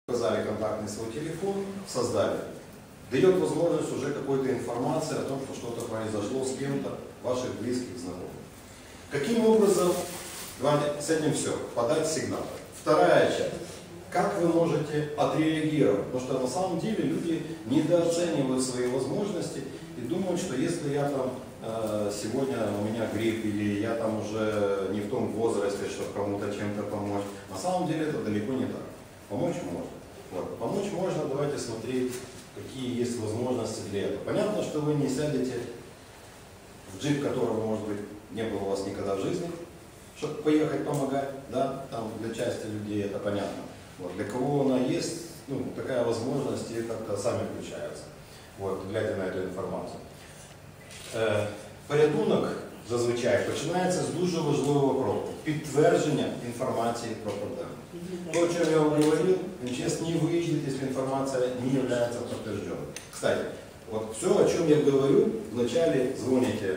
Указали контактный свой телефон, создали. Дает возможность уже какой-то информации о том, что что-то произошло с кем-то, ваших близких, знакомых. Каким образом, давайте с этим все, подать сигнал. Вторая часть. Как вы можете отреагировать? Потому что на самом деле люди недооценивают свои возможности и думают, что если я там сегодня у меня грипп или я там уже не в том возрасте, чтобы кому-то чем-то помочь. На самом деле это далеко не так. Помочь можно. Вот. Помочь можно, давайте смотреть, какие есть возможности для этого. Понятно, что вы не сядете в джип, которого, может быть, не было у вас никогда в жизни, чтобы поехать помогать, да, там для части людей это понятно. Вот. Для кого она есть, ну, такая возможность, и как-то сами включаются, вот, глядя на эту информацію. Порятунок зазвичай починається з дуже важливого кроку – підтвердження інформації про проблему. То, о чем я вам говорил, МЧС не выйдет, если информация не является подтвержденной. Кстати, вот все, о чем я говорю, вначале звоните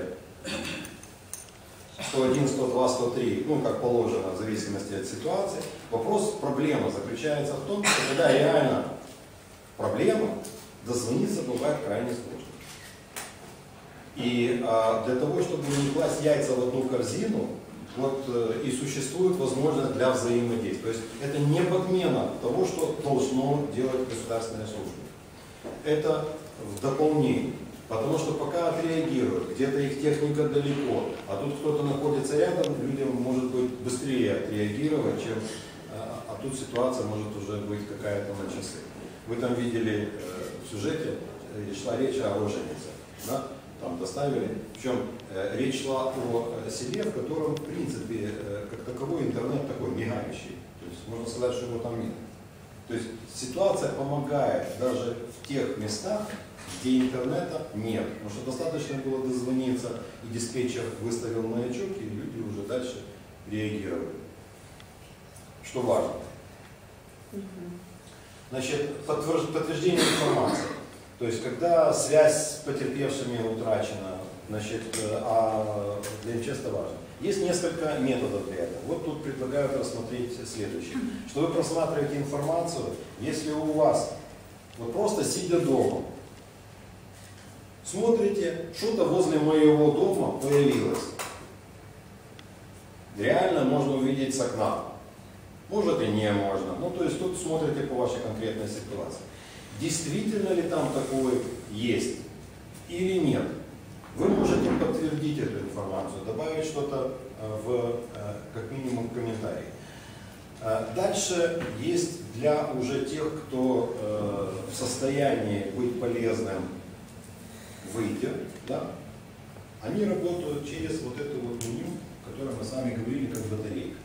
101, 102, 103, ну как положено, в зависимости от ситуации. Вопрос, проблема заключается в том, что когда реально проблема, дозвониться бывает крайне сложно. И для того, чтобы не класть яйца в одну корзину, вот и существует возможность для взаимодействия. То есть это не подмена того, что должно делать государственная служба. Это в дополнение. Потому что пока отреагируют, где-то их техника далеко, а тут кто-то находится рядом, людям может быть быстрее отреагировать, чем, а тут ситуация может уже быть какая-то на часы. Вы там видели в сюжете, шла речь о роженице. Да? Там доставили. Причем речь шла о селе, в котором, в принципе, как таковой интернет такой мигающий. То есть можно сказать, что его там нет. То есть ситуация помогает даже в тех местах, где интернета нет. Потому что достаточно было дозвониться, и диспетчер выставил маячок, и люди уже дальше реагировали. Что важно. Значит, подтверждение информации. То есть, когда связь с потерпевшими утрачена, значит, а для МЧС это важно. Есть несколько методов для этого. Вот тут предлагают рассмотреть следующее. Что вы просматриваете информацию, если у вас, вот просто сидя дома, смотрите, что-то возле моего дома появилось. Реально можно увидеть с окна. Может и не можно. Ну, то есть, тут смотрите по вашей конкретной ситуации. Действительно ли там такое есть или нет? Вы можете подтвердить эту информацию, добавить что-то в, как минимум, комментарий. Дальше есть для уже тех, кто в состоянии быть полезным, выйдя, да, они работают через вот это вот меню, которое мы с вами говорили, как батарейка.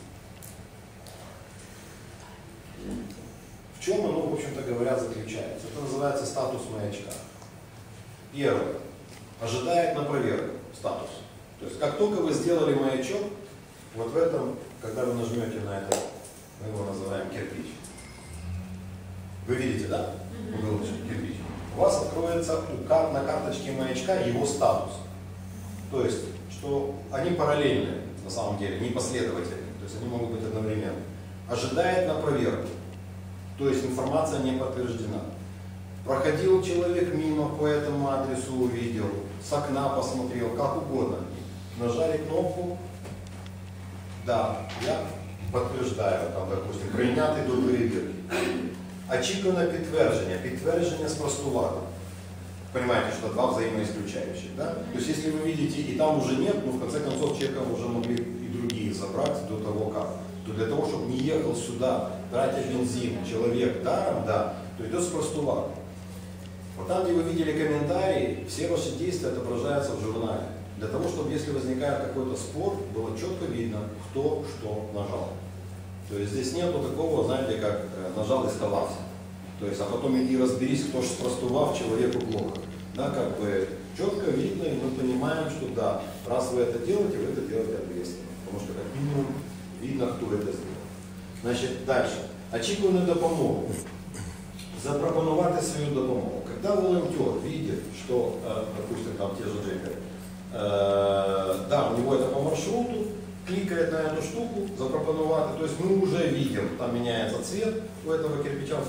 В чем оно, в общем-то говоря, заключается? Это называется статус маячка. Первое. Ожидает на проверку статус. То есть, как только вы сделали маячок, вот в этом, когда вы нажмете на это, мы его называем кирпич. Вы видите, да? Уголочек кирпич. У вас откроется на карточке маячка его статус. То есть, что они параллельны, на самом деле, не последовательны. То есть, они могут быть одновременно. Ожидает на проверку. То есть информация не подтверждена. Проходил человек мимо, по этому адресу увидел, с окна посмотрел, как угодно. Нажали кнопку, да, я подтверждаю, там, допустим, прийнятий до перевірки. Очікуване підтвердження, підтвердження спростувати. Понимаете, что два взаимоисключающих, да? То есть если вы видите, и там уже нет, но в конце концов человека уже могли и другие забрать до того как. То для того, чтобы не ехал сюда, тратя бензин, человек даром, да, то идет спростувато. Вот там, где вы видели комментарии, все ваши действия отображаются в журнале. Для того, чтобы, если возникает какой-то спор, было четко видно, кто что нажал. То есть здесь нету такого, знаете, как нажал и сховался. То есть, а потом иди разберись, кто же спростував, человеку плохо. Да, как бы четко видно, и мы понимаем, что да, раз вы это делаете ответственно. Потому что как минимум видно, кто это сделал. Значит, дальше. Очікувану допомогу. Запропонувати свою допомогу. Когда волонтер видит, что, допустим, там те же джекеры, да, у него это по маршруту, кликает на эту штуку, запропонувати, то есть мы уже видим, там меняется цвет у этого кирпича, он становится там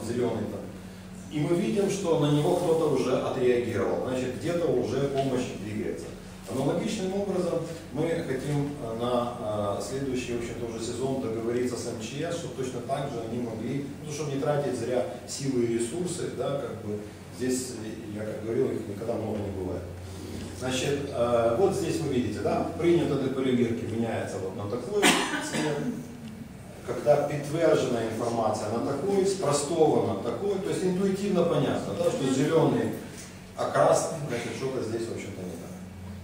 зеленый там. И мы видим, что на него кто-то уже отреагировал, значит, где-то уже помощь двигается. Аналогичным образом мы хотим на следующий, в общем-то, уже сезон договориться с МЧС, чтобы точно так же они могли, ну, чтобы не тратить зря силы и ресурсы, да, как бы здесь, я как говорил, их никогда много не бывает. Значит, вот здесь вы видите, да, принято до перевірки меняется вот на такой цвет, когда подтверждена информация на такой, спростована такой, то есть интуитивно понятно, да, что зеленый окрас, значит, что-то здесь, в общем-то, не так.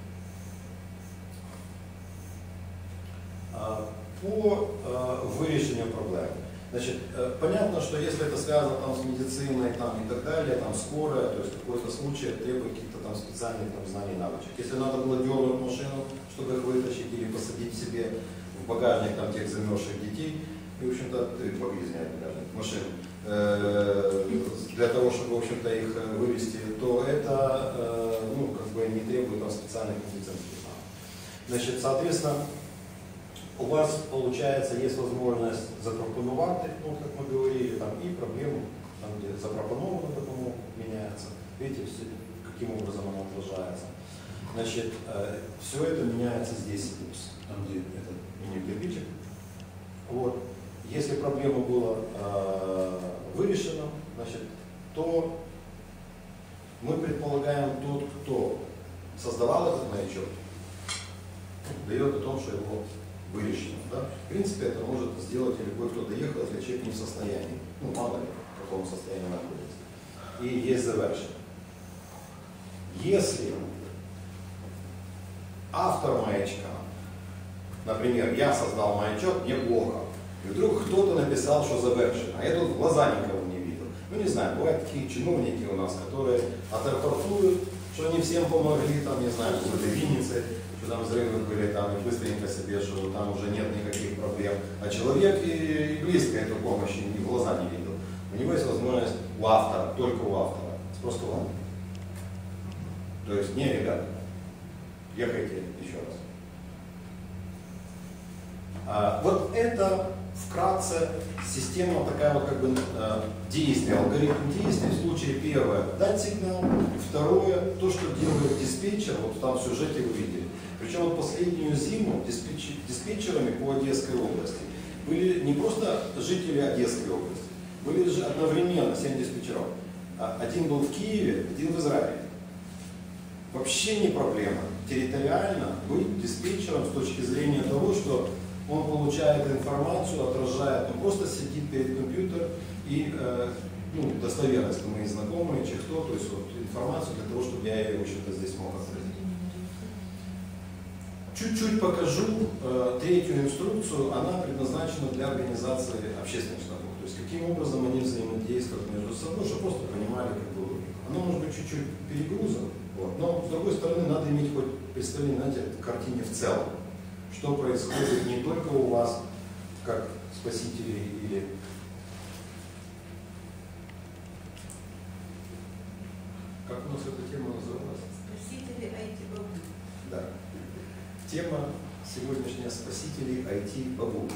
По вирішенню проблем. Значит, понятно, что если это связано там, с медициной там, и так далее, там, скорая, то есть какой-то случай требует каких-то там специальных там, знаний и навычек. Если надо было дернуть машину, чтобы их вытащить или посадить себе в багажник там, тех замерзших детей, и, в общем-то, машин, для того, чтобы, в общем-то, их вывести, то это, ну, как бы не требует там, специальных медицинских навыков. Значит, соответственно, у вас, получается, есть возможность запропонувати, ну, как мы говорили, там, и проблему, там, где запропоновано, потому меняется. Видите, каким образом она отражается. Значит, все это меняется здесь, там, где этот мини-кирпичик. Вот. Если проблема была вырешена, значит, то мы предполагаем, тот, кто создавал этот маячок, дает о том, что его вырешено. Да? В принципе, это может сделать и любой, кто доехал, если человек не в состоянии. Ну, мало ли, в каком состоянии находится. И есть завершение. Если автор маячка, например, я создал маячок, мне плохо, и вдруг кто-то написал, что завершено, а я тут в глаза никого не видел. Ну, не знаю, бывают такие чиновники у нас, которые отрапортуют, что не всем помогли, там, не знаю, в этой Виннице, что там взрывы были, там, и быстренько себе, что там уже нет никаких проблем. А человек и близко эту помощь ни в глаза не видел. У него есть возможность у автора, только у автора, спростовать. То есть, не, ребята, ехайте еще раз. Вот это вкратце система такая вот как бы действия, алгоритм действий. В случае первое дать сигнал, второе то, что делает диспетчер, вот там в сюжете вы видели. Причем вот последнюю зиму диспетчерами по Одесской области были не просто жители Одесской области, были же одновременно 7 диспетчеров. Один был в Киеве, один в Израиле. Вообще не проблема территориально быть диспетчером с точки зрения того, что он получает информацию, отражает, он просто сидит перед компьютером и ну, достоверность, мои знакомые, кто, то есть вот, информацию для того, чтобы я ее, в общем-то, здесь мог отразить. Чуть-чуть покажу третью инструкцию, она предназначена для организации общественных штабов. То есть каким образом они взаимодействуют между собой, чтобы просто понимали, как бы логику. Оно может быть чуть-чуть перегрузано, вот, но с другой стороны надо иметь хоть представление, знаете, картине в целом. Что происходит не только у вас, как спасителей или... Как у нас эта тема называлась? Спасители IT-бабу. Да. Тема сегодняшняя спасителей IT-бабу.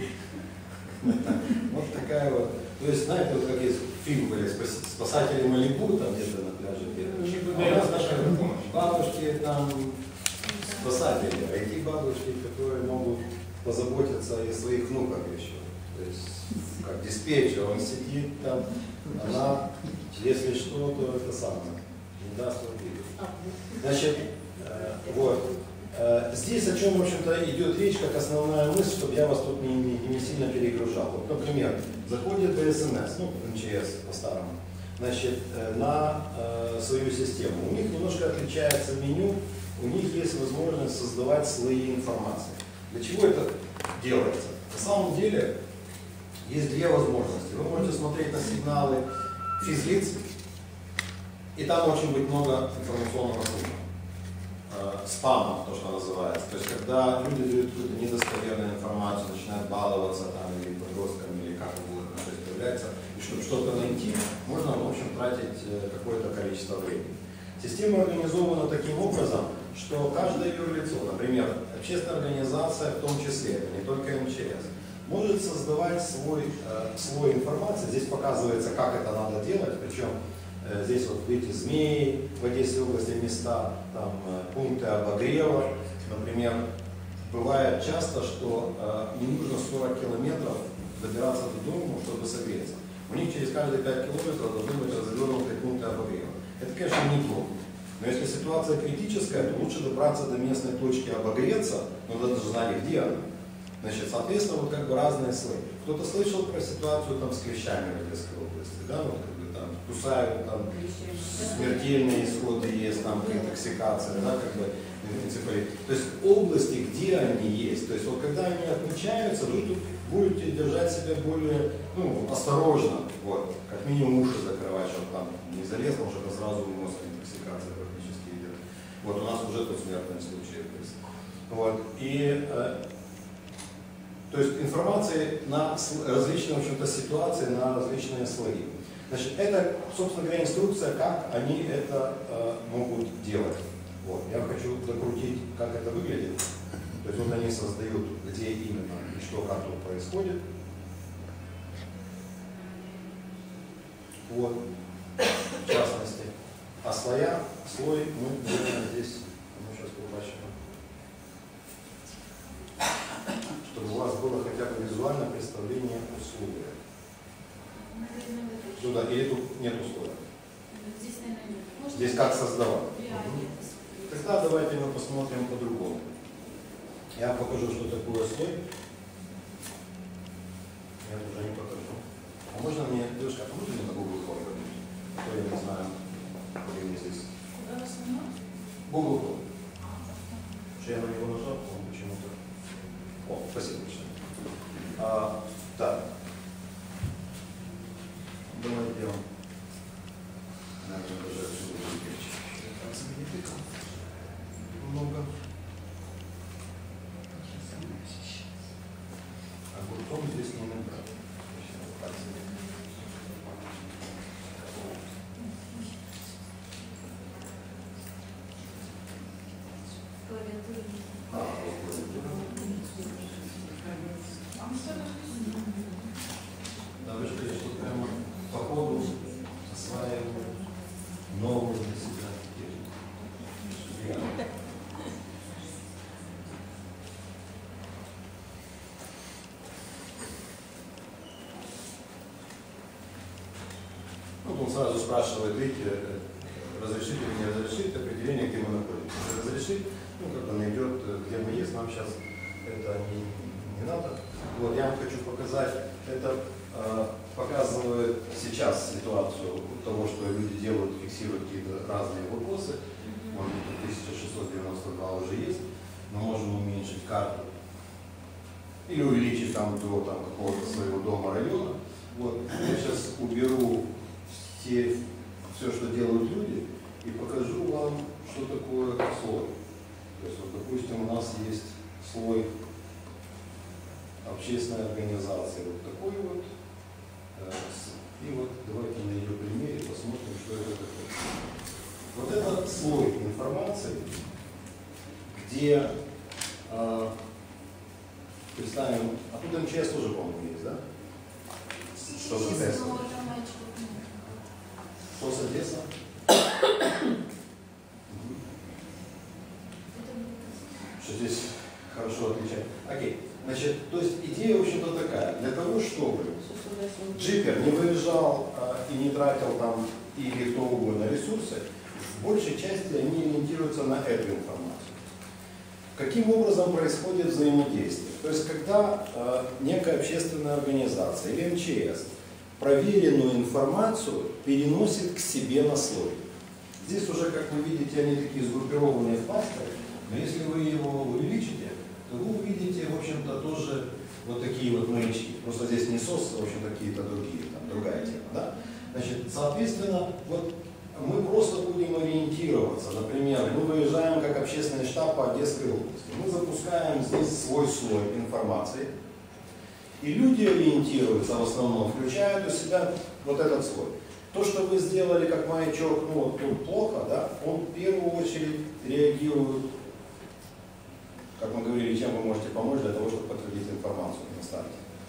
Вот такая вот. То есть, знаете, вот как есть фильм были «Спасатели Малибу», там где-то на пляже бегают. А у нас наши бабушки там... спасатели, IT-бабушки, которые могут позаботиться и о своих внуках еще. То есть, как диспетчер, он сидит там, она, если что, то это самое, не даст убить. Значит, вот. Здесь о чем, в общем-то, идет речь, как основная мысль, чтобы я вас тут не сильно перегружал. Вот, например, заходит ДСНС, ну, МЧС по-старому, значит, на свою систему. У них немножко отличается меню. У них есть возможность создавать слои информации. Для чего это делается? На самом деле есть две возможности. Вы можете смотреть на сигналы физлиц, и там очень быть много информационного шума. Спама, то, что называется. То есть, когда люди дают какую-то недостоверную информацию, начинают баловаться там, или подростками, или как угодно, то есть появляется, и чтобы что-то найти, можно, в общем, тратить какое-то количество времени. Система организована таким образом, что каждое юрлицо, например, общественная организация в том числе, это не только МЧС, может создавать свой слой информации. Здесь показывается, как это надо делать, причем здесь вот видите змеи в Одесской области места, там пункты обогрева, например, бывает часто, что не нужно 40 километров добираться до дома, чтобы согреться. У них через каждые 5 километров должны быть развернутые пункты обогрева. Это, конечно, неплохо. Но если ситуация критическая, то лучше добраться до местной точки обогреться, но надо же знать, где она. Значит, соответственно, вот как бы разные слои. Кто-то слышал про ситуацию там с клещами в Одесской области, да, вот как бы там кусают, там смертельные исходы есть, там интоксикация, да, как бы энцефалит. То есть области, где они есть, то есть вот когда они отмечаются, вы тут будете держать себя более, осторожно, вот, как минимум уши закрывать, чтобы там не залез, потому что это сразу мозг интоксикация практически идет. Вот у нас уже тут смертные случаи. Вот, и то есть информации на различные, в общем-то, ситуации, на различные слои. Значит, это, собственно говоря, инструкция, как они это могут делать. Вот. Я хочу докрутить, как это выглядит. То есть вот они создают, где именно и что, как тут происходит. Вот, в частности. А слой мы делаем здесь, сейчас побачим. Чтобы у вас было хотя бы визуальное представление условия. Сюда, или тут нет условия? Здесь, наверное, нет. Здесь как создавать? Реально. Тогда давайте мы посмотрим по-другому. Я покажу, что такое слой. Я уже не покажу. А можно мне, девушка, а можно мне на Google Chrome вернуть? А то я не знаю, где мне здесь. Куда вас снимать? Google Chrome. Что я на него нажал, он почему-то. О, спасибо большое. Так. Давай сделаем. Наверное, даже отсюда будет много. Огурцом здесь не надо. Да, вы же говорите, что прямо по ходу осваиваем новую для себя технику. Он сразу спрашивает, видите, разрешите или не разрешить определение, где мы находимся. Если разрешить, как он идет, где мы есть, нам сейчас это не надо. Вот, я вам хочу показать, это показывает сейчас ситуацию того, что люди делают, фиксируют какие-то разные вопросы. Вот, 1692 уже есть, но можем уменьшить карту или увеличить там до какого-то своего дома, района. Вот, я сейчас уберу все, что делают люди, и покажу вам, что такое слой. То есть, вот, допустим, у нас есть слой общественной организации, вот такой вот. И вот давайте на ее примере посмотрим, что это такое. Вот это слой информации, где представим, а тут МЧС тоже, по-моему, есть, да? Что за тест? Что с Одесса? Что здесь хорошо отличать. Окей. Значит, то есть идея, в общем-то, такая. Для того, чтобы джипер не выезжал и не тратил там или кто угодно ресурсы, в большей части они ориентируются на эту информацию. Каким образом происходит взаимодействие? То есть, когда некая общественная организация или МЧС проверенную информацию переносит к себе на слой. Здесь уже, как вы видите, они такие сгруппированные в кластеры, но если вы его увеличите, то вы увидите, в общем-то, тоже вот такие вот маячки. Просто здесь не СОС, а, в общем, какие-то другие, там, другая тема. Да? Значит, соответственно, вот мы просто будем ориентироваться. Например, мы выезжаем как общественный штаб по Одесской области. Мы запускаем здесь свой слой информации. И люди ориентируются в основном, включают у себя вот этот слой. То, что вы сделали как маячок, вот тут плохо, да, он в первую очередь реагирует, как мы говорили, чем вы можете помочь для того, чтобы подтвердить информацию на старте.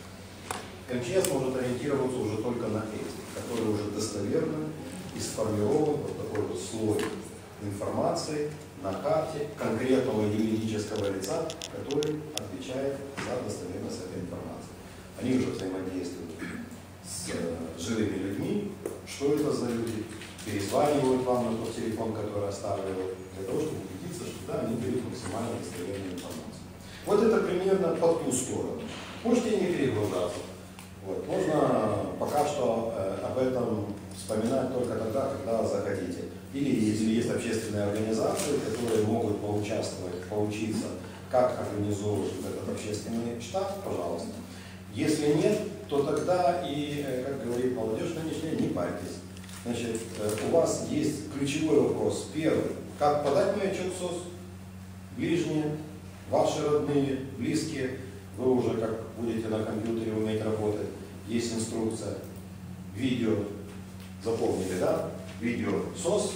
МЧС может ориентироваться уже только на эти, которые уже достоверны и сформирован вот такой вот слой информации на карте конкретного юридического лица, который отвечает за достоверность этой информации. Они уже взаимодействуют с живыми людьми. Что это за люди? Перезванивают вам на тот телефон, который оставили, для того, чтобы убедиться, что да, они дают максимально достоверную информацию. Вот это примерно по ту сторону. Можете не перегружаться. Вот. Можно пока что об этом вспоминать только тогда, когда захотите. Или если есть общественные организации, которые могут поучаствовать, поучиться, как организовывать этот общественный штаб, пожалуйста. Если нет, то тогда и, как говорит молодежь нынешняя, не парьтесь. Значит, у вас есть ключевой вопрос. Первый. Как подать маячок СОС? Ближние, ваши родные, близкие. Вы уже как будете на компьютере уметь работать. Есть инструкция. Видео. Запомнили, да? Видео СОС.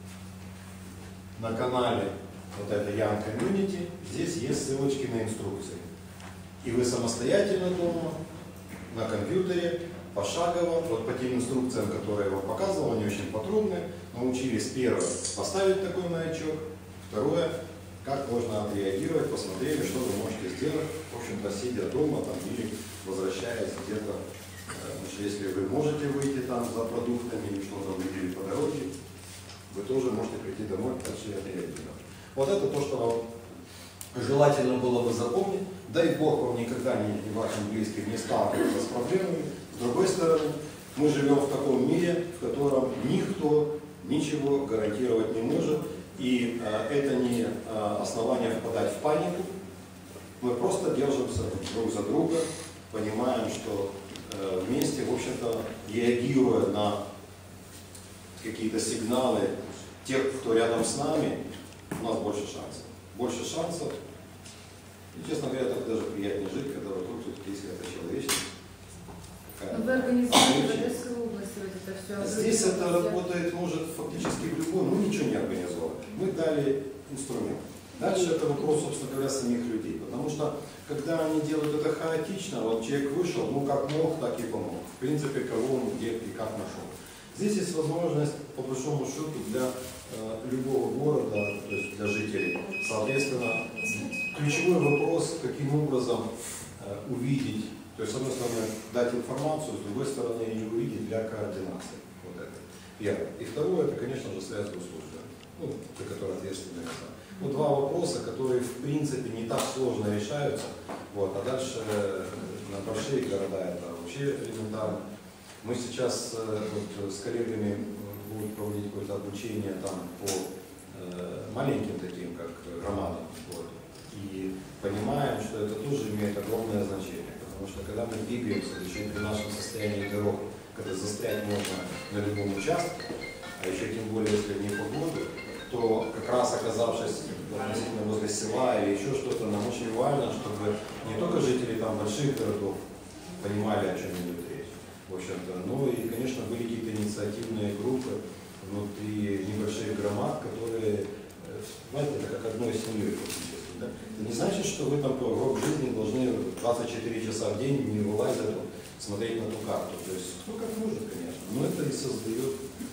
На канале вот это Young Community. Здесь есть ссылочки на инструкции. И вы самостоятельно дома, на компьютере, пошагово, вот по тем инструкциям, которые я вам показывал, они очень подробные, научились первое поставить такой маячок, второе, как можно отреагировать, посмотрели, что вы можете сделать, в общем-то, сидя дома там, или возвращаясь где-то, если вы можете выйти там за продуктами или что-то увидели по дороге, вы тоже можете прийти домой, дальше отреагировать. Вот это то, что вам желательно было бы запомнить. Дай Бог вам никогда ни вашим близким не сталкиваться с проблемами. С другой стороны, мы живем в таком мире, в котором никто ничего гарантировать не может. И это не основание впадать в панику. Мы просто держимся друг за друга, понимаем, что вместе, в общем-то, реагируя на какие-то сигналы тех, кто рядом с нами, у нас больше шансов. Больше шансов. И, честно говоря, так даже приятнее жить, когда вокруг все-таки есть какая-то человечность. Вы организуете в Одесской области вот это все? Здесь это работает, может, фактически в любом, ну ничего не организовано. Мы дали инструмент. Дальше это вопрос, собственно говоря, самих людей. Потому что, когда они делают это хаотично, вот человек вышел, ну как мог, так и помог. В принципе, кого он где и как нашел. Здесь есть возможность, по большому счету, для любого города, то есть для жителей. Соответственно, ключевой вопрос, каким образом увидеть, то есть, с одной стороны, дать информацию, с другой стороны, ее увидеть для координации. Вот это. Первое. И второе, это, конечно же, связь с госслужбой, ну, за которую ответственны лица. Ну, два вопроса, которые, в принципе, не так сложно решаются, вот, а дальше на большие города это вообще элементарно. Мы сейчас вот, с коллегами будем проводить какое-то обучение там по маленьким таким, как громадам. Вот. И понимаем, что это тоже имеет огромное значение. Потому что когда мы двигаемся, еще при нашем состоянии дорог, когда застрять можно на любом участке, а еще тем более, если не погода, то как раз оказавшись относительно возле села или еще что-то, нам очень важно, чтобы не только жители там больших городов понимали, о чем идет речь, в общем-то, но и, конечно, были какие-то инициативные группы внутри небольших громад, которые, знаете, это как одной семьей фактически. Да? Это не значит, что вы там по гроб жизни должны 24 часа в день не вылазить, смотреть на ту карту. То есть кто как может, конечно, но это и создает.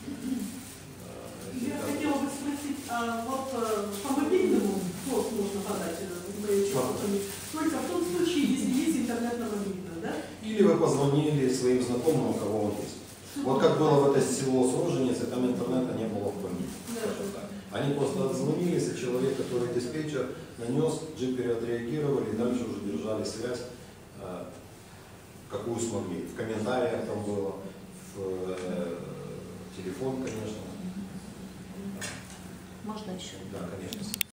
Я хотела бы спросить, а вот по мобильному СОС можно подать только в том случае, если есть интернет на мобильном, да? Или вы позвонили своим знакомым, у кого он есть. Вот как было в это село с Роженицей, там интернета не было в помине. Они просто отзвонились, и человек, который диспетчер, нанес, джиперы отреагировали, и дальше уже держали связь, какую смогли. В комментариях там было, в телефон, конечно. Можно еще? Да, конечно.